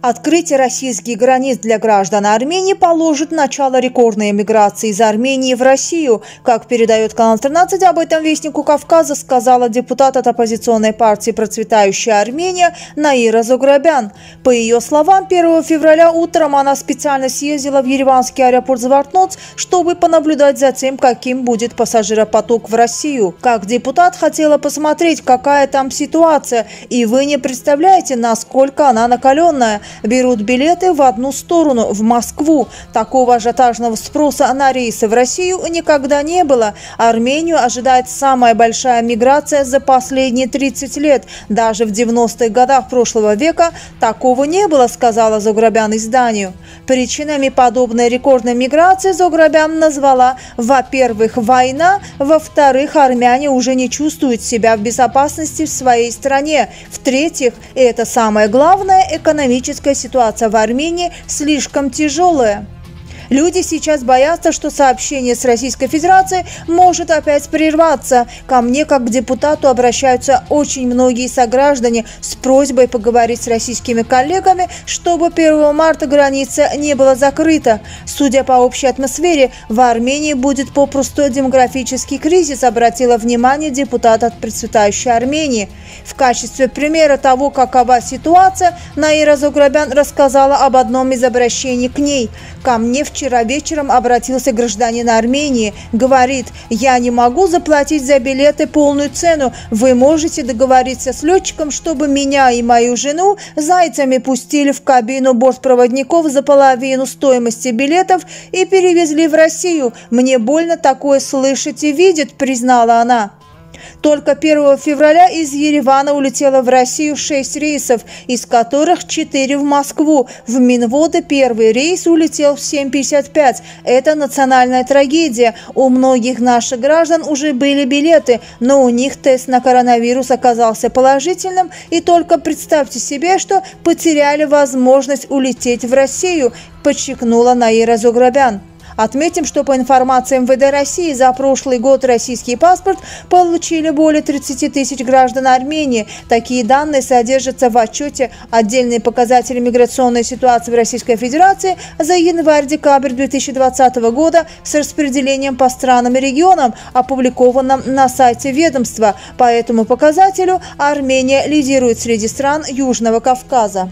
Открытие российских границ для граждан Армении положит начало рекордной миграции из Армении в Россию. Как передает канал 13, об этом Вестнику Кавказа сказала депутат от оппозиционной партии «Процветающая Армения» Наира Зограбян. По ее словам, 1 февраля утром она специально съездила в ереванский аэропорт Звартноц, чтобы понаблюдать за тем, каким будет пассажиропоток в Россию. Как депутат хотела посмотреть, какая там ситуация, и вы не представляете, насколько она накаленная. Берут билеты в одну сторону, в Москву. Такого ажиотажного спроса на рейсы в Россию никогда не было. Армению ожидает самая большая миграция за последние 30 лет. Даже в 90-х годах прошлого века такого не было, сказала Зограбян изданию. Причинами подобной рекордной миграции Зограбян назвала, во-первых, война, во-вторых, армяне уже не чувствуют себя в безопасности в своей стране, в-третьих, и это самое главное, экономическая ситуация в Армении слишком тяжелая. Люди сейчас боятся, что сообщение с Российской Федерацией может опять прерваться. Ко мне, как к депутату, обращаются очень многие сограждане с просьбой поговорить с российскими коллегами, чтобы 1 марта граница не была закрыта. Судя по общей атмосфере, в Армении будет попросту демографический кризис, обратила внимание депутат от «Процветающей Армении». В качестве примера того, какова ситуация, Наира Зограбян рассказала об одном из обращений к ней. «Ко мне вчера вечером обратился гражданин Армении. Говорит, я не могу заплатить за билеты полную цену. Вы можете договориться с летчиком, чтобы меня и мою жену зайцами пустили в кабину бортпроводников за половину стоимости билетов и перевезли в Россию. Мне больно такое слышать и видеть», признала она. Только 1 февраля из Еревана улетело в Россию 6 рейсов, из которых 4 в Москву. В Минводы первый рейс улетел в 7:55. Это национальная трагедия. У многих наших граждан уже были билеты, но у них тест на коронавирус оказался положительным. И только представьте себе, что потеряли возможность улететь в Россию, подчеркнула Наира Зограбян. Отметим, что по информации МВД России за прошлый год российский паспорт получили более 30 тысяч граждан Армении. Такие данные содержатся в отчете «Отдельные показатели миграционной ситуации в Российской Федерации» за январь-декабрь 2020 года с распределением по странам и регионам, опубликованном на сайте ведомства. По этому показателю Армения лидирует среди стран Южного Кавказа.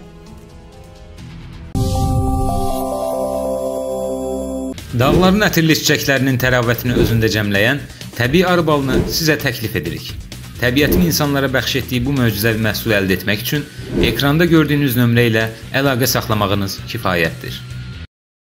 Dağların ətirli çiçəklərinin təravətini özündə cəmləyən təbii arı balını sizə təklif edirik. Təbiətin insanlara bəxş etdiyi bu möcüzəvi məhsulu əldə etmək üçün ekranda gördüyünüz nömrə ilə əlaqə saxlamağınız kifayətdir.